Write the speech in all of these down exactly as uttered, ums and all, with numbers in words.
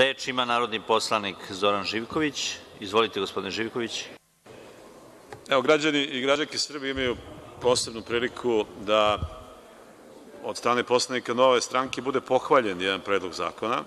Reč ima narodni poslanik Zoran Živković. Izvolite, gospodine Živković. Evo, građani i građanke Srbije imaju posebnu priliku da od strane poslanika Nove stranke bude pohvaljen jedan predlog zakona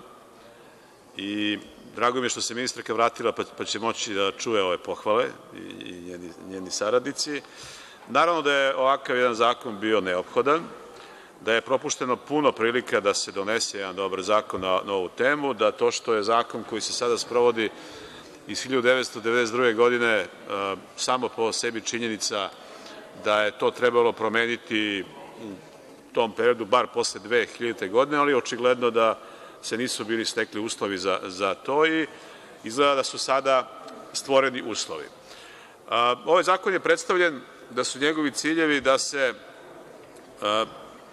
i drago mi je što se ministarka vratila pa će moći da čuje ove pohvale i njeni, njeni saradnici. Naravno da je ovakav jedan zakon bio neophodan, da je propušteno puno prilika da se donese jedan dobar zakon na, na ovu temu, da to što je zakon koji se sada sprovodi iz hiljadu devetsto devedeset druge. godine uh, samo po sebi činjenica da je to trebalo promeniti u tom periodu, bar posle dve hiljadite. godine, ali očigledno da se nisu bili stekli uslovi za, za to i izgleda da su sada stvoreni uslovi. Uh, ovaj zakon je predstavljen da su njegovi ciljevi da se uh,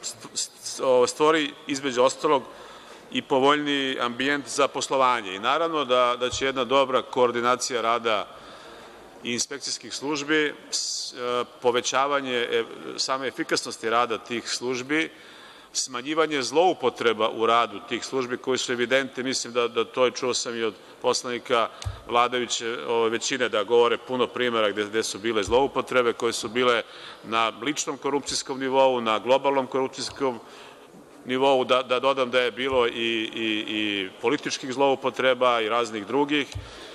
stvori između ostalog i povoljniji ambijent za poslovanje i naravno da, da će jedna dobra koordinacija rada i inspekcijskih službi, povećavanje same efikasnosti rada tih službi, smanjivanje zloupotreba u radu tih službi koji su evidentne, mislim da, da to je, čuo sam i od poslanika vladajuće većine da govore puno primera gde, gde su bile zloupotrebe, koje su bile na ličnom korupcijskom nivou, na globalnom korupcijskom nivou, da, da dodam da je bilo i, i, i političkih zloupotreba i raznih drugih.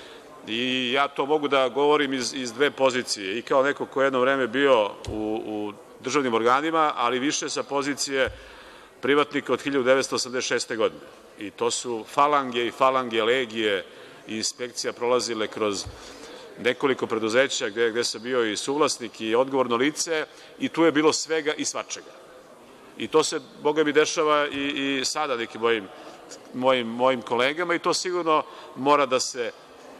I ja to mogu da govorim iz, iz dve pozicije, i kao neko ko je jedno vreme bio u, u državnim organima, ali više sa pozicije privatnika od hiljadu devetsto osamdeset šeste. godine. I to su falange i falange, legije i inspekcija prolazile kroz nekoliko preduzeća gde, gde sam bio i suvlasnik i odgovorno lice i tu je bilo svega i svačega. I to se, boga mi, dešava i, i sada nekim mojim, mojim, mojim kolegama i to sigurno mora da se,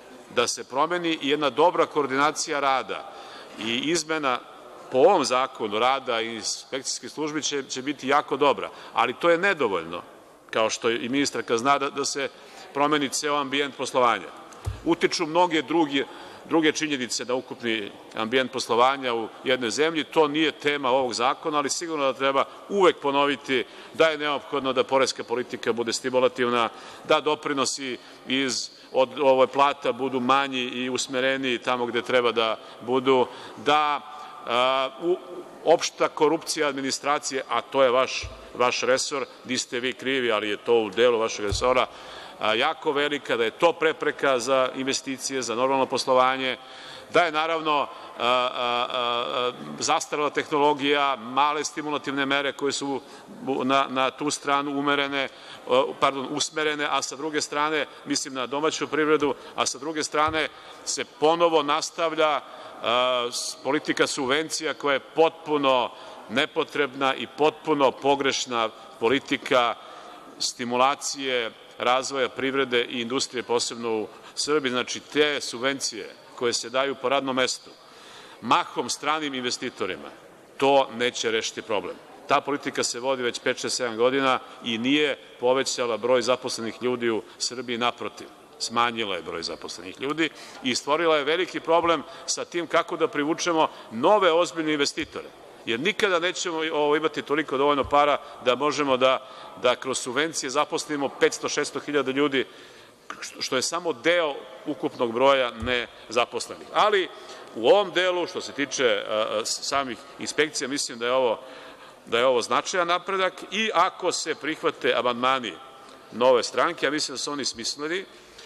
da se promeni i jedna dobra koordinacija rada i izmena po ovom zakonu rada i inspekcijske službe će, će biti jako dobra, ali to je nedovoljno, kao što i ministarka zna, da, da se promeni ceo ambijent poslovanja. Utiču mnoge druge, druge činjenice na ukupni ambijent poslovanja u jednoj zemlji. To nije tema ovog zakona, ali sigurno da treba uvek ponoviti da je neophodno da poreska politika bude stimulativna, da doprinosi iz od ove plata budu manji i usmereniji tamo gde treba da budu, da uh, u, opšta korupcija administracije, a to je vaš, vaš resor, niste vi krivi, ali je to u delu vašeg resora, a, jako velika, da je to prepreka za investicije, za normalno poslovanje, da je naravno a, a, a, zastarela tehnologija, male stimulativne mere koje su na, na tu stranu umerene, pardon, usmerene, a sa druge strane, mislim na domaću privredu, a sa druge strane se ponovo nastavlja a, politika subvencija koja je potpuno nepotrebna i potpuno pogrešna politika stimulacije razvoja privrede i industrije, posebno u Srbiji. Znači, te subvencije koje se daju po radnom mestu, mahom stranim investitorima, to neće rešiti problem. Ta politika se vodi već pet, šest, sedam godina i nije povećala broj zaposlenih ljudi u Srbiji, naprotiv, smanjila je broj zaposlenih ljudi i stvorila je veliki problem sa tim kako da privučemo nove ozbiljne investitore. Jer nikada nećemo ovo, imati toliko dovoljno para da možemo da, da kroz subvencije zaposlimo petsto, šesto hiljada ljudi, što je samo deo ukupnog broja nezaposlenih. Ali u ovom delu, što se tiče a, samih inspekcija, mislim da je ovo, da je ovo značajan napredak i ako se prihvate amandmani Nove stranke, ja mislim da su oni smisleni,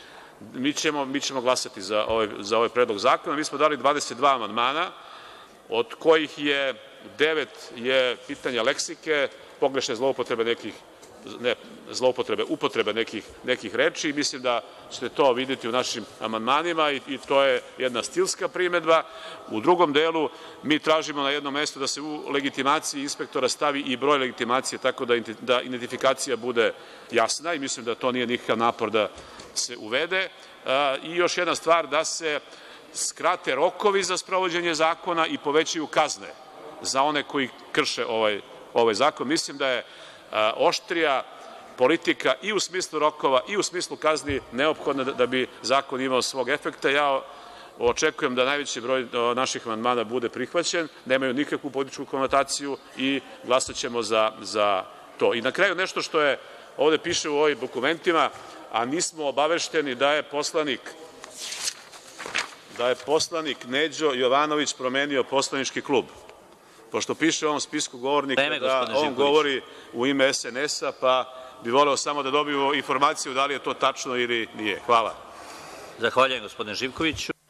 mi ćemo, mi ćemo glasati za ovaj, za ovaj predlog zakona. Mi smo dali dvadeset dva amandmana, od kojih je devet je pitanja leksike, pogrešne zloupotrebe nekih, ne zloupotrebe, upotrebe nekih, nekih reči i mislim da ćete to videti u našim amandmanima i, i to je jedna stilska primedba. U drugom delu mi tražimo na jednom mestu da se u legitimaciji inspektora stavi i broj legitimacije tako da, da identifikacija bude jasna i mislim da to nije nikakav napor da se uvede. A, I još jedna stvar, da se skrate rokovi za sprovođenje zakona i povećaju kazne za one koji krše ovaj, ovaj zakon. Mislim da je a, oštrija politika i u smislu rokova i u smislu kazni neophodna da, da bi zakon imao svog efekta. Ja očekujem da najveći broj naših amandmana bude prihvaćen, nemaju nikakvu političku konotaciju i glasaćemo za, za to. I na kraju nešto što je ovde piše u ovim dokumentima, a nismo obavešteni da je poslanik da je poslanik Neđo Jovanović promenio poslanički klub. Pošto piše u ovom spisku govornika da on govori u ime es en es a, pa bi voleo samo da dobiju informaciju da li je to tačno ili nije. Hvala. Zahvaljujem, gospodine Živkoviću.